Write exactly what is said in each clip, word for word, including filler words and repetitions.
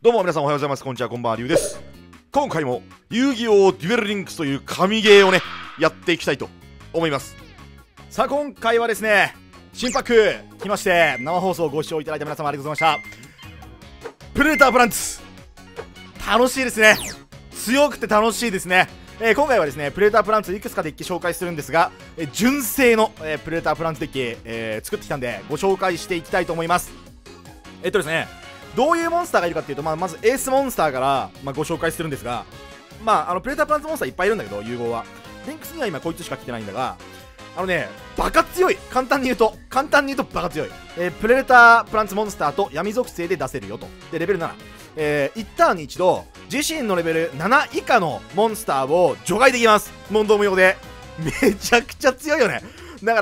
どうも皆さんおはようございます。こんにちは、こんばんは、りゅうです。今回も遊戯王デュエルリンクスという神ゲーをね、やっていきたいと思います。さあ今回はですね、新パック来まして、生放送ご視聴いただいた皆様ありがとうございました。プレデタープランツ楽しいですね。強くて楽しいですね。えー、今回はですね、プレデタープランツいくつかデッキ紹介するんですが、えー、純正の、えー、プレデタープランツデッキ、えー、作ってきたんでご紹介していきたいと思います。えっとですね、どういうモンスターがいるかっていうと、まあ、まずエースモンスターから、まあ、ご紹介するんですが、まあ、あのプレデタープランツモンスターいっぱいいるんだけど、融合はリンクスには今こいつしか来てないんだが、あのね、バカ強い。簡単に言うと簡単に言うとバカ強い、えー、プレデタープランツモンスターと闇属性で出せるよと。でレベルなな、えー、いちターンに一度自身のレベルなな以下のモンスターを除外できます。問答無用で。めちゃくちゃ強いよね。だから、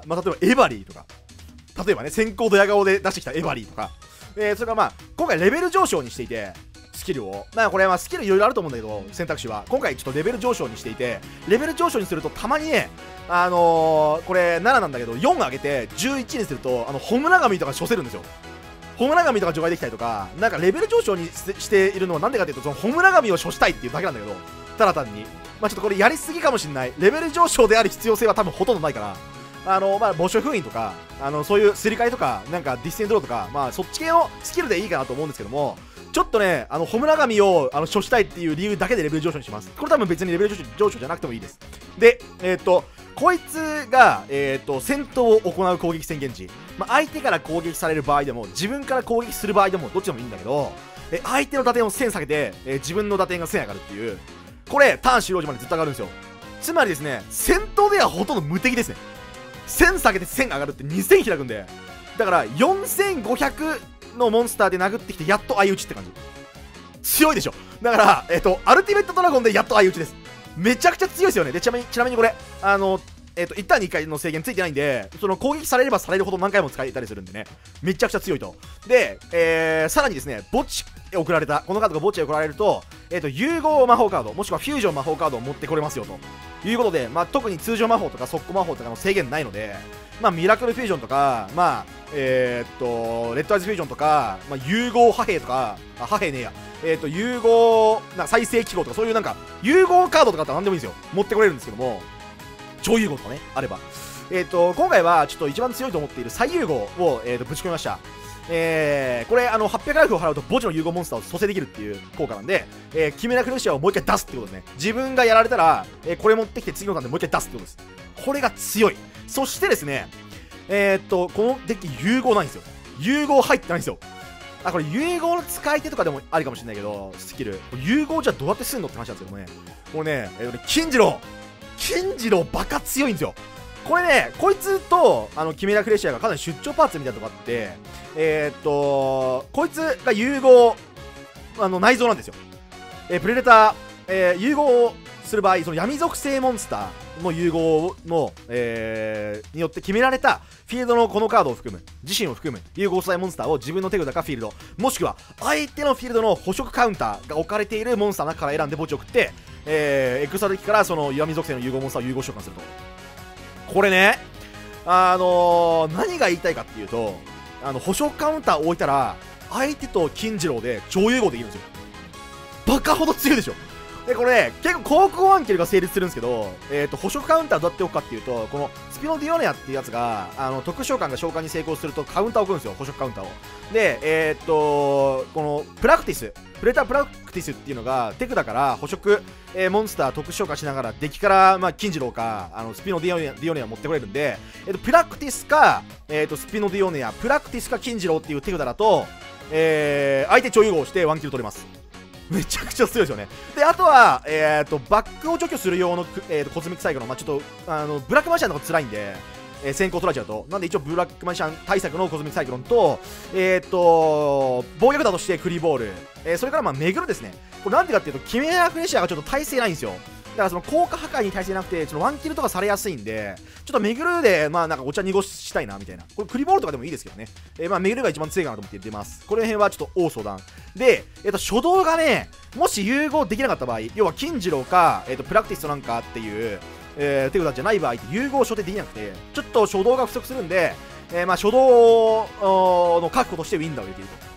まあ、例えばエバリーとか、例えばね、先行ドヤ顔で出してきたエバリーとか、えー、それからまあ今回レベル上昇にしていて、スキルをまあこれはスキルいろいろあると思うんだけど、選択肢は今回ちょっとレベル上昇にしていて、レベル上昇にするとたまにね、あのー、これなななんだけどよん上げてじゅういちにすると、あのホムラガミとか処せるんですよ。ホムラガミとか除外できたりとか、なんかレベル上昇にしているのはなんでかっていうと、そのホムラガミを処したいっていうだけなんだけど、ただ単にまあちょっとこれやりすぎかもしれない。レベル上昇である必要性は多分ほとんどないから、あのまあ墓所封印とか、あのそういうすり替えとか、なんかディステンドローとか、まあそっち系のスキルでいいかなと思うんですけども、ちょっとね、あのホムラガミをあの処したいっていう理由だけでレベル上昇にします。これ多分別にレベル上昇上昇じゃなくてもいいです。で、えっ、ー、とこいつが、えー、と戦闘を行う攻撃宣言値、まあ、相手から攻撃される場合でも自分から攻撃する場合でもどっちでもいいんだけど、え相手の打点をせん下げて、えー、自分の打点がせん上がるっていう、これターン終了時までずっと上がるんですよ。つまりですね、戦闘ではほとんど無敵ですね。せん下げてせん上がるってにせん開くんで、だからよんせんごひゃくのモンスターで殴ってきてやっと相打ちって感じ。強いでしょ。だからえっ、ー、とアルティメットドラゴンでやっと相打ちです。めちゃくちゃ強いですよね。でちなみにちなみにこれあのえっ、ー、といちターンにいっかいの制限ついてないんで、その攻撃されればされるほど何回も使えたりするんでね、めちゃくちゃ強いと。で、えー、さらにですね、墓地へ送られたこのカードが墓地へ送られると、えっ、ー、と融合魔法カードもしくはフュージョン魔法カードを持ってこれますよということで、まあ、特に通常魔法とか速攻魔法とかの制限ないので、まあ、ミラクルフュージョンとか、まあえー、っとレッドアイズフュージョンとか、まあ、融合破兵とか、あ破兵ねえや、えー、っと融合な再生記号とか、そういうなんか融合カードとかだったら何でもいいんですよ。持ってこれるんですけども、超融合とかねあれば、えー、っと今回はちょっと一番強いと思っている再融合を、えー、っとぶち込みました。えー、これあのはっぴゃくライフを払うと墓地の融合モンスターを蘇生できるっていう効果なんで、えー、キメラクルシアをもう一回出すってことですね。自分がやられたら、えー、これ持ってきて次のターンでもう一回出すってことです。これが強い。そしてですね、えー、っとこのデッキ融合ないんですよ。融合入ってないんですよ。あこれ融合の使い手とかでもありかもしれないけど、スキル融合じゃどうやってすんのって話なんですけどもね、これね、えー、金次郎金次郎バカ強いんですよ。これね、こいつとあのキメラクレシアがかなり出張パーツみたいなとこあって、えー、っとこいつが融合あの内臓なんですよ。えー、プレデター、えー、融合する場合、その闇属性モンスターの融合の、えー、によって決められたフィールドのこのカードを含む、自身を含む融合素材モンスターを自分の手札かフィールド、もしくは相手のフィールドの捕食カウンターが置かれているモンスターの中から選んで墓地を送って、えー、エクストラデッキからその闇属性の融合モンスターを融合召喚すると。これね、あのー、何が言いたいかっていうと、あの捕食カウンターを置いたら相手と金次郎で超融合できるんですよ。バカほど強いでしょ。でこれ、ね、結構航空ワンキルが成立するんですけど、えー、と捕食カウンターどうやって置くかっていうと、このスピノディオネアっていうやつがあの特殊召喚が召喚に成功するとカウンターを置くんですよ、捕食カウンターを。で、えっ、ー、とこのプラクティスプレタープラクティスっていうのがテクだから捕食、えー、モンスター特殊召喚しながらデッキから、まあ、金次郎かあのスピノディオネア、ディオネア持ってこれるんで、えー、とプラクティスか、えー、とスピノディオネアプラクティスか金次郎っていう手札だと、えー、相手超融合してワンキル取れます。めちゃくちゃ強いですよね。であとは、えー、とバックを除去する用の、えー、とコズミックサイクロン、まあ、ちょっとあのブラックマジシャンの方が辛いんで、えー、先行取られちゃうと、なんで一応ブラックマジシャン対策のコズミックサイクロンと、えー、と防御札としてクリボール、えー、それからまあメグルですね。これなんでかっていうとキメラクレシアがちょっと耐性ないんですよ。だからその効果破壊に耐性なくて、ちょっとワンキルとかされやすいんで、ちょっとメグルでまあなんかお茶濁したいなみたいな。これクリボールとかでもいいですけどね。えー、まあメグルが一番強いかなと思って出ます。この辺はちょっと大相談で、えっ、ー、と初動がね、もし融合できなかった場合、要は金次郎か、えー、とプラクティストなんかっていう、えー、手札じゃない場合って融合初手できなくて、ちょっと初動が不足するんで、えー、まあ初動の確保としてウィンダーを入れていると。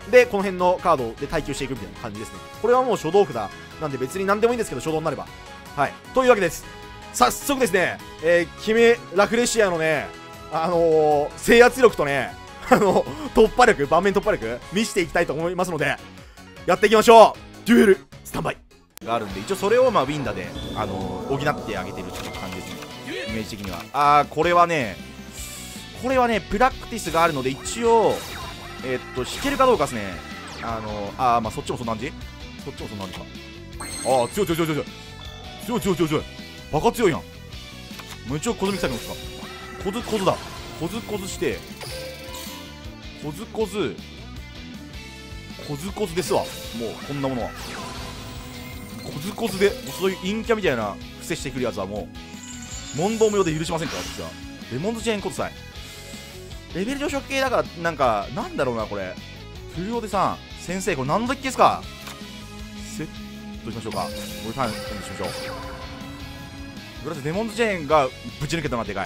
でこの辺のカードで耐久していくみたいな感じですね。これはもう初動札なんで別に何でもいいんですけど、初動になれば。はい、というわけです。早速ですね、えー、キメラクレシアのね、あのー、制圧力とね、あの突破力、盤面突破力見せていきたいと思いますので、やっていきましょう。デュエルスタンバイがあるんで、一応それをまあウィンダで、あのー、補ってあげてるっていう感じですね、イメージ的には。あー、これはねこれはねプラクティスがあるので、一応えー、っと引けるかどうかですね。あのー、あー、まあそっちもそんな感じ、そっちもそんな感じか。ああ、強い強い強い強い強い強い強い強い、バカ強いやん。無一応小積みしたいのですか。コズコズだ、コズコズして、コズコズコズコズですわ。もうこんなものはコズコズで、そういう陰キャみたいな伏せしてくるやつはもう問答無用で許しませんから、私は。レモンズチェーンコズサイレベル上昇系だから、なんかなんだろうな、これフルオでさん先生、これ何のデッキですか。セットしましょうか。これターンしましょう。グラスレモンズチェーンがぶち抜けたのがでかい。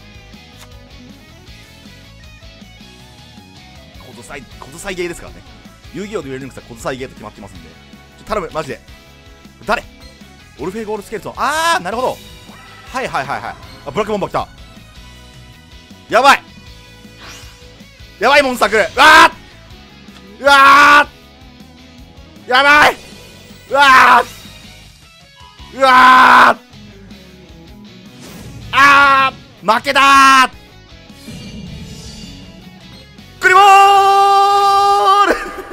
コズサイコズサイゲーですからね。遊戯王で言われるんですが、コズサイゲーと決まってますんで、ちょ頼む、マジで。誰オルフェイゴールスケルトン。あー、なるほど。はいはいはいはい。あ、ブラックボンバー来た。やばいやばいモンスター来る。うわーうわーやばいうわーうわーあー負けたークリボー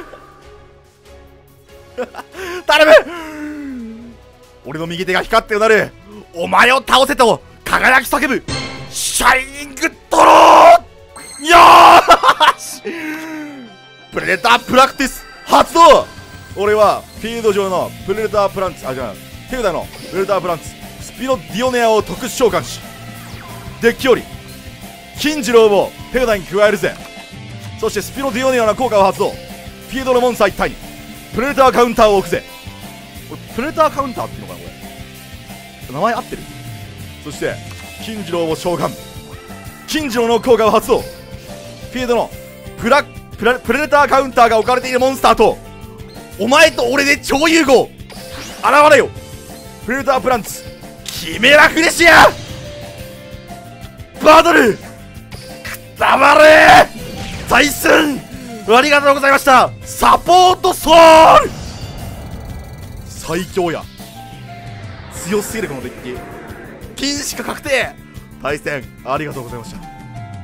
ル頼む俺の右手が光ってうなる。お前を倒せと輝き叫ぶシャイニングドローよーしプレデタープラクティス発動。俺はフィールド上のプレデタープランツ、あ、じゃあ手札のプレデタープランツスピノディオネアを特殊召喚し、デッキより金次郎を手札に加えるぜ。そしてスピノディオネアの効果を発動。フィールドのモンスター一体にプレデターカウンターを置くぜ。これプレデターカウンターっていうのかな、これ名前合ってる。そして金次郎を召喚。金次郎の効果を発動。フィールドのプラプラプレデターカウンターが置かれているモンスターとお前と俺で超融合。現れよプレデタープランツキメラクレシアバトルくたばれ対戦ありがとうございました。サポートソウル最強や。強すぎるこのデッキ。金しか確定。対戦ありがとうございました。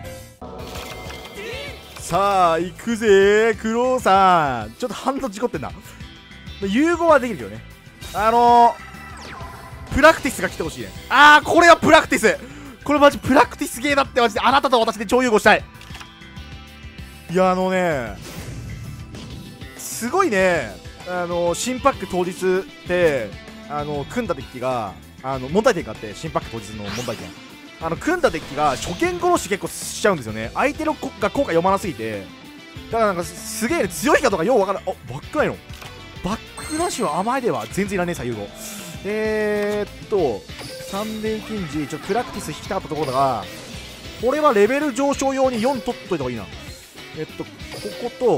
さあ行くぜクローさん。ちょっとハンド事故ってんな。融合はできるけどね。あのー、プラクティスが来てほしいね。あー、これはプラクティス。これマジプラクティスゲーだって。マジであなたと私で超融合したい。いや、あのねすごいね。あのー、新パック当日ってあのー、組んだデッキがあの問題点があって、新パック当日の問題点、あの組んだデッキが初見殺し結構しちゃうんですよね。相手のこが効果読まなすぎて。だからなんかすげえ、ね、強いかとかようわからん。あ、バックないの。バックなしは甘いでは全然いらねえさ、ユーゴ。えーっとサンデーキンジちょっとプラクティス引きたかったところだが、これはレベル上昇用によん取っといた方がいいな。えっとここと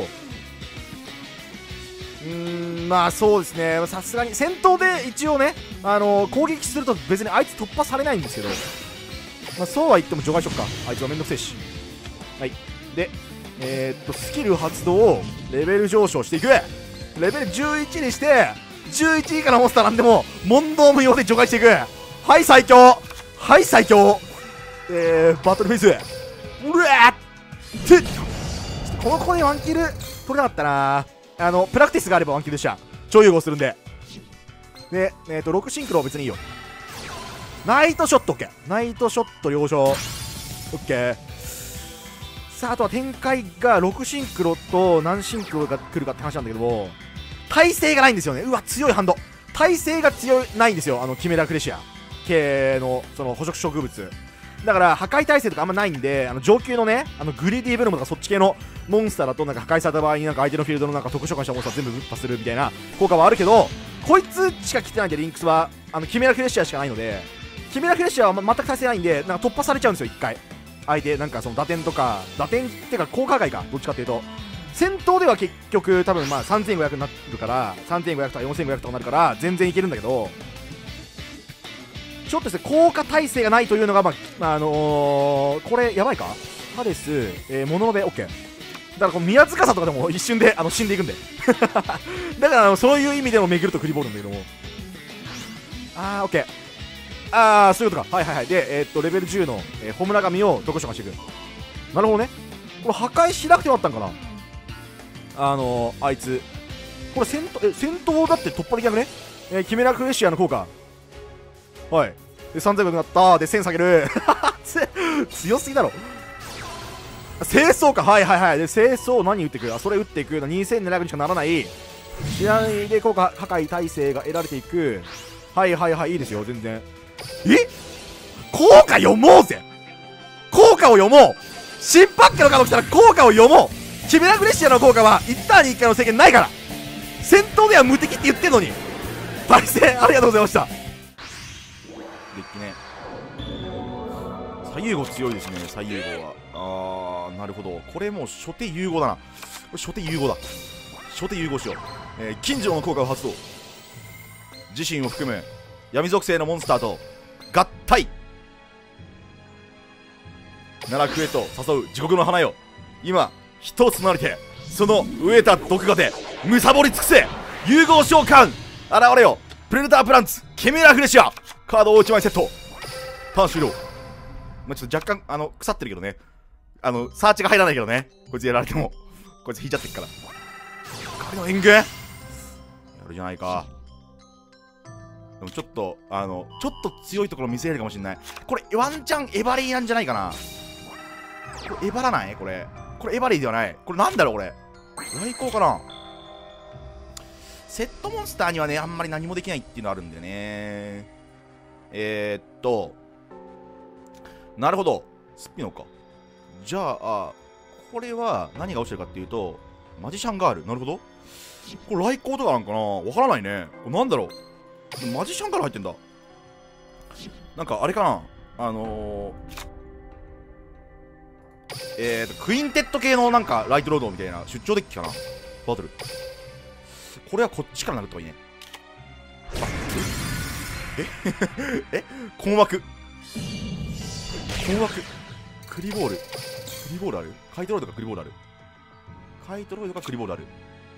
うーん、まあそうですね、さすがに戦闘で一応ね、あのー、攻撃すると別にあいつ突破されないんですけど、まあ、そうは言っても除外しとくか。あいつはめんどくせえし。はいでえー、っとスキル発動をレベル上昇していく。レベルじゅういちにしてじゅういち以下のモンスターなんでも問答無用で除外していく。はい最強、はい最強。えー、バトルフェイスうわーってこの子でワンキル取れなかったな。あのプラクティスがあればワンキルでした。超融合するんで。でえー、っとろくシンクロ別にいいよ。ナイトショット OK。 ナイトショット了承 OK。 さああとは展開がろくシンクロと何シンクロが来るかって話なんだけども、耐性がないんですよね。うわ強いハンド。耐性が強いないんですよ、あのキメラクレシア系のその捕食植物だから。破壊耐性とかあんまないんで、あの上級のね、あのグリディブルムとかそっち系のモンスターだとなんか破壊された場合になんか相手のフィールドのなんか特殊召喚したモンスター全部分破するみたいな効果はあるけど、こいつしか来てないんでリンクスはあのキメラクレシアしかないので、キメラクレシアは、ま、全く耐性ないんでなんか突破されちゃうんですよ一回。相手なんかその打点とか打点っていうか効果外かどっちかっていうと戦闘では結局多分まあさんぜんごひゃくになるからさんぜんごひゃくとかよんせんごひゃくとかなるから全然いけるんだけど、ちょっとですね効果耐性がないというのがまああのー、これやばいか。ハデス、えー、モノノベ OK だからこの宮塚さとかでも一瞬であの死んでいくんでだからあのそういう意味でも巡るとクリボールなんだけども、あー OK、 あーそういうことか。はいはいはい。でえー、っとレベルじゅうの、えー、ホムラ神を読書化していく。なるほどね。これ破壊しなくてよかったんかな、あのー、あいつこれ戦闘え戦闘だって突破できなくね。えー、キメラクレシアの効果、はいでさんぜんごひゃくになったでせん下げる強すぎだろ。清掃か、はいはいはい。で清掃何打っていく、あそれ打っていくにせんななひゃくにしかならない。試合で効果破壊耐性が得られていく。はいはいはい、いいですよ全然。え効果読もうぜ、効果を読もう。新パックのカード来たら効果を読もう。キメラグレシアの効果はいちターンにいっかいの制限ないから、戦闘では無敵って言ってんのに。対戦ありがとうございました。デッキね、左右碁強いですね。左右碁はあーなるほど。これもう初手融合だな。これ初手融合だ。初手融合しよう。えー、近所の効果を発動。自身を含む闇属性のモンスターと合体。奈落へと誘う地獄の花よ、今一つなりてその飢えた毒がでむさぼり尽くせ。融合召喚現れよ。プレデタープランツケメラフレシアカードをいちまいセット。ターン終了。まあ、ちょっと若干あの腐ってるけどね、あのサーチが入らないけどね、こいつやられてもこいつ引いちゃってっから。彼の援軍やるじゃないか。でもちょっとあのちょっと強いところ見せれるかもしれない。これワンチャンエバリーなんじゃないかな。これエバらないこれ。これエバリーではない。これなんだろうこれ。最高かな。セットモンスターにはねあんまり何もできないっていうのあるんだよね。えー、っとなるほど、スピノか。じゃあこれは何が落ちてるかっていうとマジシャンガール。なるほど、これ来光とかなんかな、わからないね。これなんだろう、マジシャンガール入ってんだ。なんかあれかな、あのー、えーとクインテッド系のなんかライトロードみたいな出張デッキかな。バトルこれはこっちからなるとかいいね。ええ困惑困惑クリボールクリボールある。カイトロイドかクリボールある。カイトロイドかクリボールある。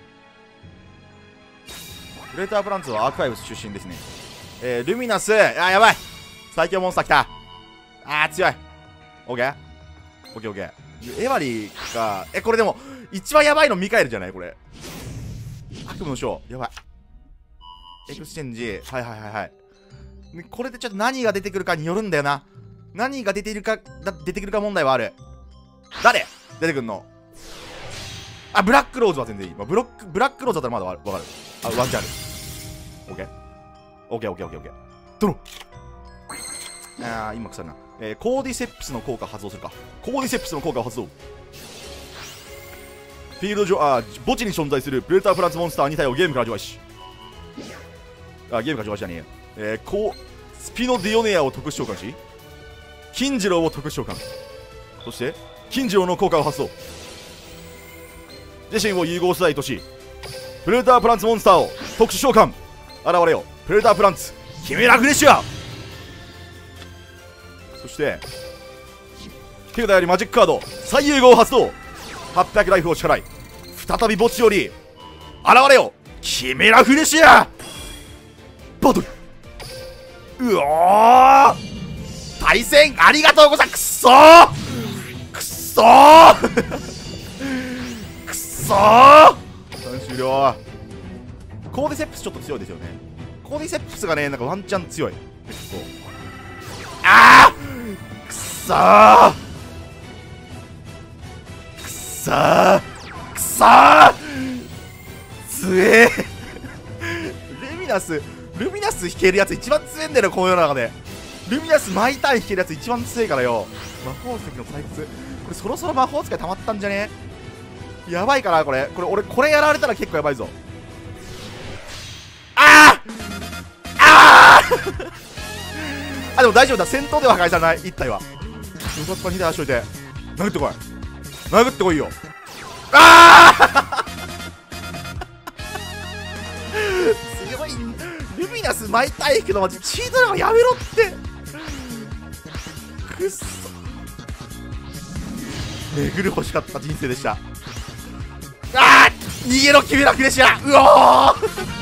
グレータープランツはアークファイブス出身ですね。えー、ルミナス、あーやばい、最強モンスター来た。あー強い。オッケーオッケーオッケー。エヴァリーか。えこれでも一番やばいのミカエルじゃないこれ。悪夢のショーやばい。エクスチェンジ、はいはいはいはい。これでちょっと何が出てくるかによるんだよな。何が出ているかだ出てくるか問題はある。誰出てくんの。あブラックローズは全然いい。まあ、ブロックブラックローズだったらまだわかる。あワンチャンある。オッケーオッケーオッケーオッケーオッケー。ドロー。あー今腐るな。えー、コーディセプスの効果発動するか。コーディセプスの効果を発動。フィールド上、あ墓地に存在するプレデタープランツモンスターに体をゲームから除外し、あゲームから除外しじゃねえよ。えー、こうスピノディオネアを特殊召喚し、金次郎を特殊召喚。そして金次郎の効果を発動。自身を融合素材とし、プレデタープランツモンスターを特殊召喚。現れよプレデタープランツキメラフレッシュア。そして手札よりマジックカード最融合を発動。はっぴゃくライフを支払い、再び墓地より現れよキメラフレシアバトル。うおー対戦ありがとうございます。くっそーくっそーくっそー終了。コーディセプスちょっと強いですよね。コーディセプスがねなんかワンチャン強い結構。あーくっそーくっそーくっそーつえールミナスルミナス引けるやつ一番強いんだよこの世の中で。ルミナス毎ターン引けるやつ一番強いからよ。魔法石の採掘、これそろそろ魔法使い溜まったんじゃね。やばいかなこれ。これ俺これやられたら結構やばいぞ。あーあーあでも大丈夫だ、戦闘では破壊されない一体は。よかったに体足しといて殴ってこい殴ってこいよ。 ああ強い。ルミナス巻いたいけどマジチートラがやめろって。くっそめぐる欲しかった人生でした。ああ逃げろキメラクレシア。うおー